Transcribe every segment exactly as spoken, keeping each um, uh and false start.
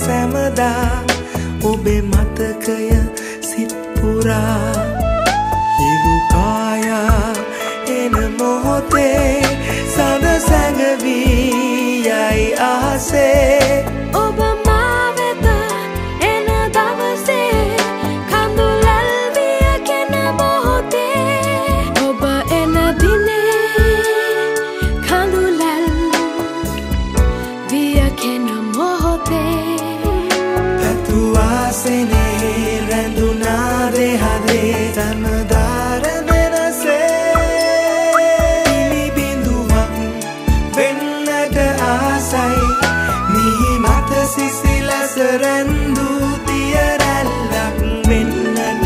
සැමදා ඔබේ මතකය සිත් පුරා හිරු කායා එන මොහොතේ සඳ සැඟවී යයි ආසේ ඔබ මා වෙත එන දවසේ කඳුලල් විය කෙන මොහොතේ ඔබ එන දිනේ කඳුලල් විය කෙන මොහොතේ පැතුවාසනේ රැඳුනා දෙහදේ සමදාර වෙනසේ පිලි බිඳුවක් වෙන්නට ආසයි මිහි මත සිසිලස රැඳූ තිය රැල්ලක් වෙන්නට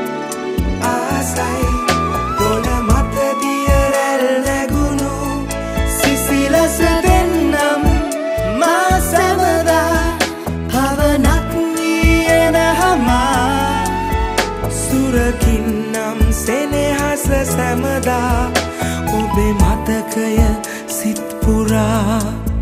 ආසයි දොළ මත තිය රැල් නැගුණු සිසිලස දෙන්නම් මා සැමදා පවනක් වී එන හමා සුරකින්නම් සෙනෙහස සැමදා ඔබේ මතකය සිත් පුරා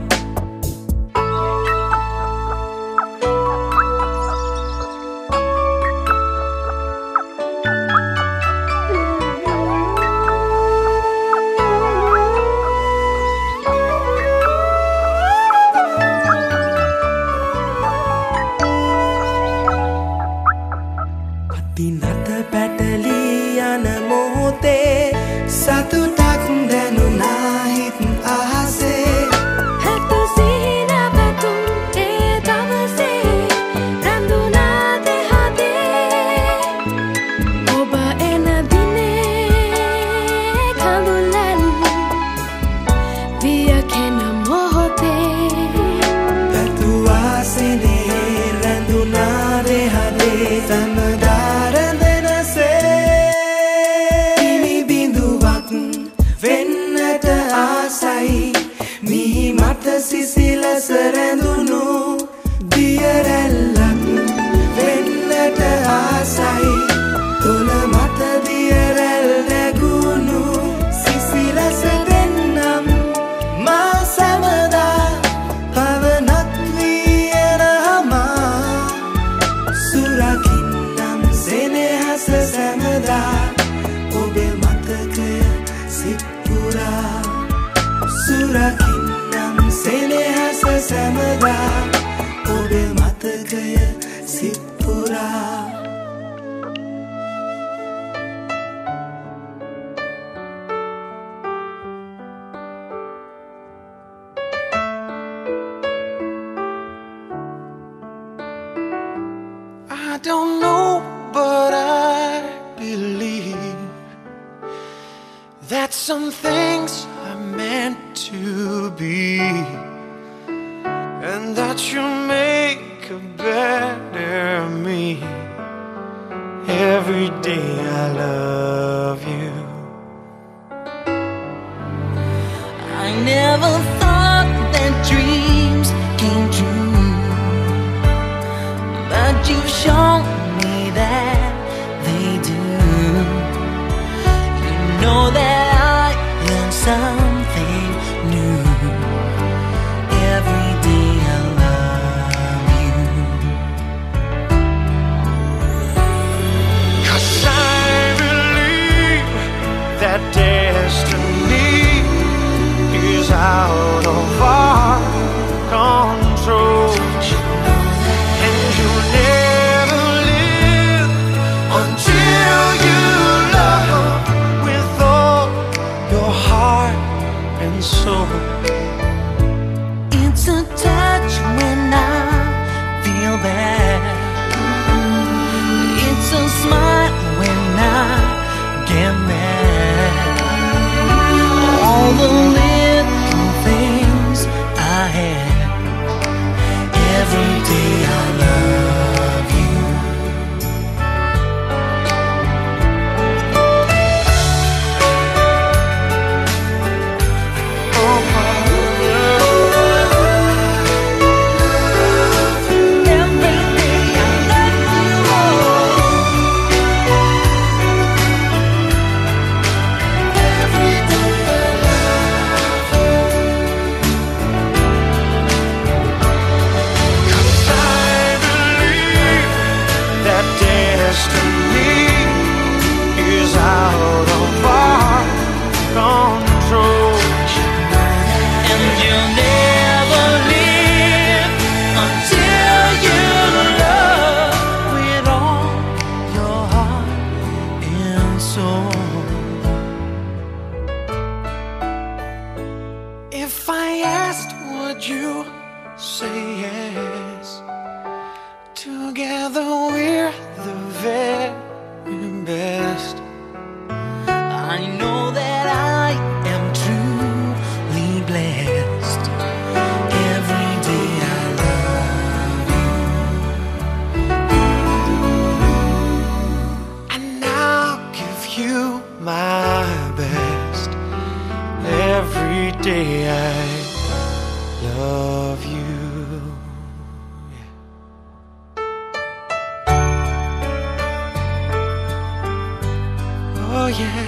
දිනත පැටලී යන මොහොතේ සතුටක් දැනුණා හිත් අහසේ හැට සිහින පැතුම් ඒ දවසේ රැඳුනා දෙහදේ ඔබ එන දිනේ කඳුලල් විය කෙන මොහොතේ පැතුවාසනේ රැඳුනා දෙහදේ සමදාර වෙන්නට ආසයි මිහි මත සිසිලස රැඳුණු දිය රැල්ලක් වෙන්නට ආසයි දොළ මත දිය රැල් නැගුණු සිසිලස දෙන්නම් මා සැමදා පවනක් වී එන හමා සුරකින්නම් සෙනෙහස සැමදා ඔබේ මතකය සිත් පුරා සුරකින්නම් සෙනෙහස සැමදා ඔබේ මතකය සිත් පුරා I don't know, but I believe that some things are meant to be, and that you'll make a better me. Every day I love you. I never thought that dreams came true, but you've shown me that they do. You know that I learn something new. Every day I love you. 'Cause I believe that destiny is out of our control, and you'll never live until you love with all your heart and soul. It's a touch when I feel bad. It's a smile when I get mad. All the little things I had best. Every day I love you. Oh yeah.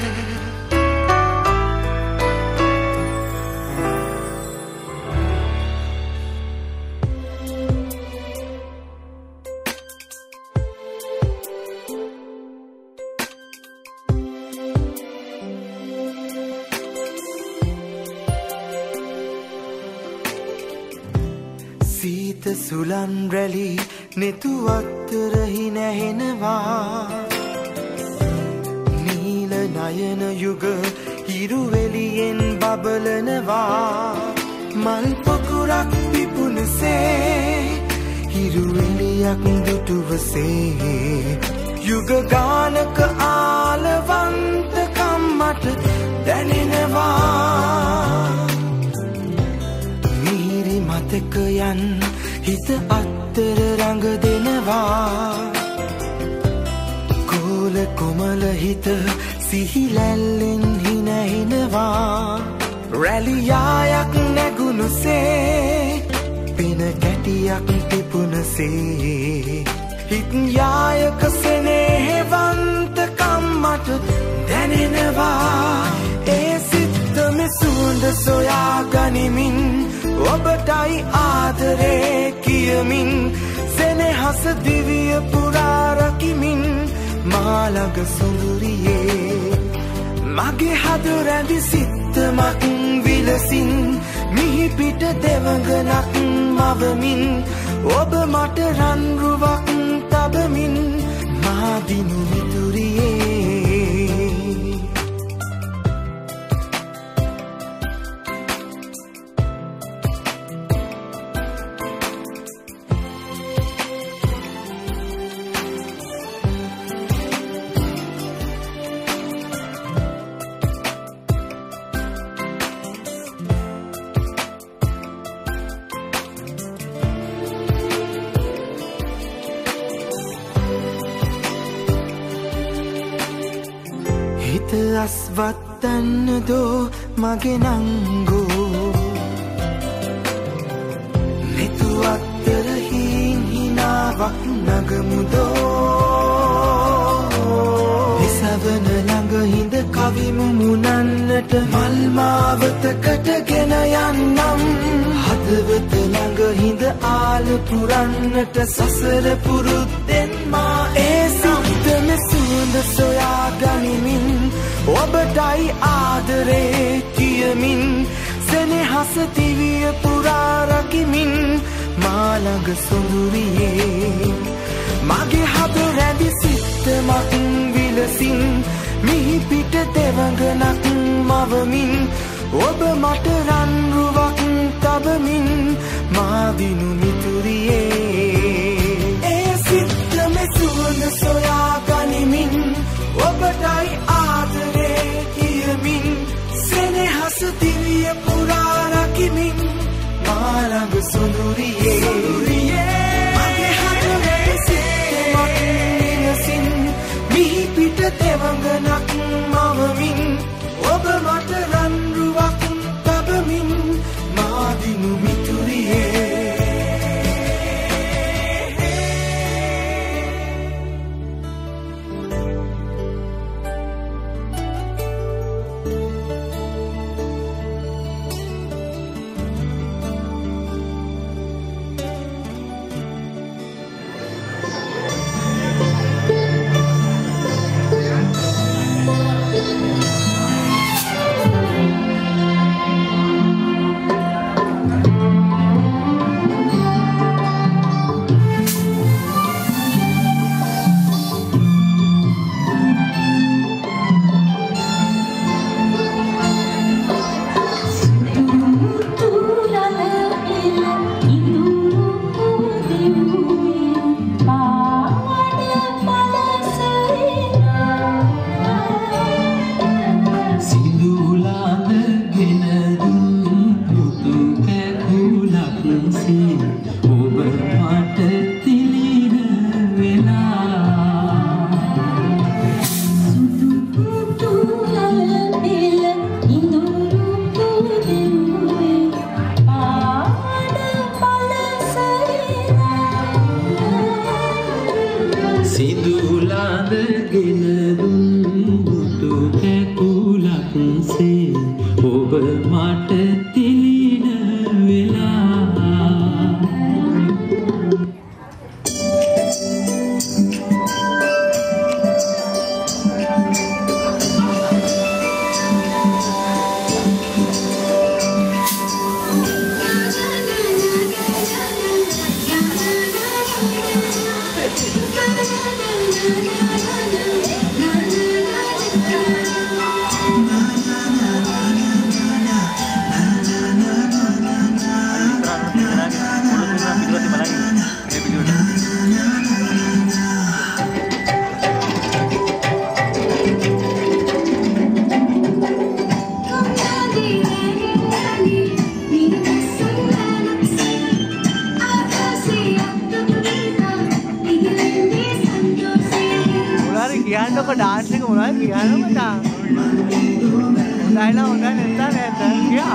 සීත සුලන් රැලි නෙතු අත්තර හිනැහෙනවා නීල නයන යුග හිරුවෙලියෙන් බබලනවා මල් පොකුරක් පිපුණසේ හිරුවෙලියක් දුටුවසේ යුග ගානක ආලවන්තකම් මට දැනෙනවා මතකයන් හිත අත්තර රඟ දෙනවා කෝල කොමල හිත සිහිලැල්ලෙන් හිනහිනවා රැලියායක් නැගුණුසේ පෙන කැටියක් තිබුණසේ හිත් යායක සෙනෙහෙවන්තකම් මට දැනෙනවා ඒ සිතම සුවඳ සොයා ගනිමින් ඔබටයි ආදරේ කියමින් සෙනෙහස දිවිය පුරා රකිමින් මාළඟ සොඳුරියේ මගේ හද රැඳි සිත්තමක් විලසින් මිහි පිට දෙවඟනක් මවමින් ඔබ මට රන්රුවක් තබමින් මා දිනු මිතුරියේ අස්වත්තන්නදෝ මගේ නංගෝ නෙතු අත්තර හින් හිනාවක් නගමුදෝ එසවන ළඟ හිඳ කවිමු මුනන්නට මල්මාවතකට ගෙන යන්නම් හදවත ළඟ හිඳ ආල පුරන්නට සසර පුරුද්දෙන් මා ඒ සිතම සුවඳ සොයා ගනිමින් ඔබටයි ආදරේ කියමින් සෙනෙහස දිවිය පුරා රකිමින් මාළඟ සොඳුරියේ මගේ හද රැඳි සිත්තමක් විලසින් මිහි පිට දෙවඟනක් මවමින් ඔබ මට රන්රුවක් තබමින් මා දිනු මිතුරියේ ඒ සිත්තම සුවඳ සොයා ගනිමින් ඔබටයි ආදරේ කියමින් සෙනෙහස දිවිය පුරා රකිමින් මාළඟ සොඳුරියේ මගේ හද රැඳි සිත්තමක් විලසින් මිහි පිට දෙවඟනක් මවමින් ඔබ මට රන්රුවක් තබමින් මා දිනු මිතුරියේ đá thích của nó gì hết mà ta đây là một cái nền tảng nền tảng kia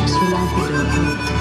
Sri Lanka dot com.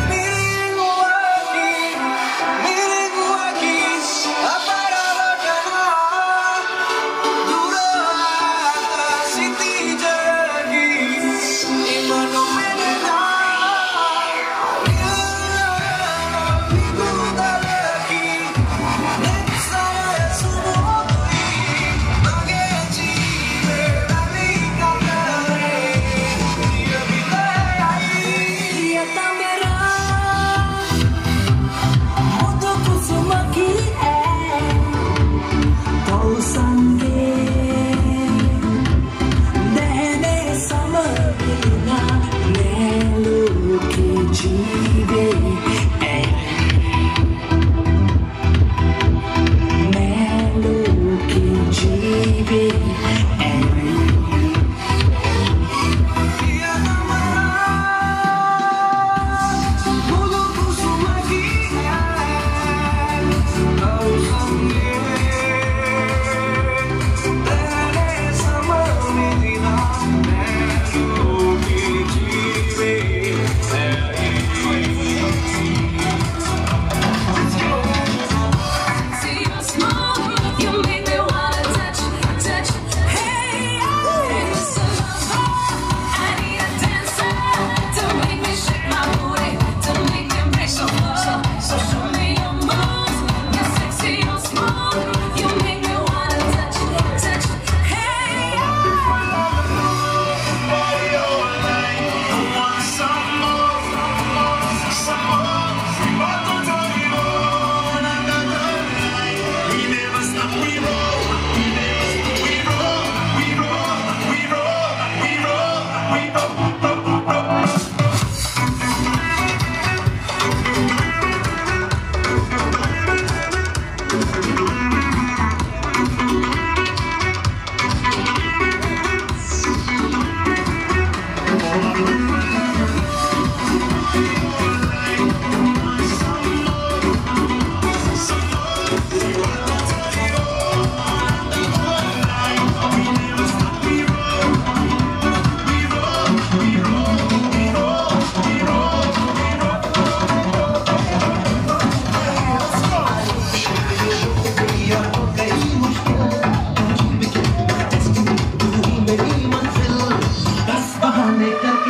Make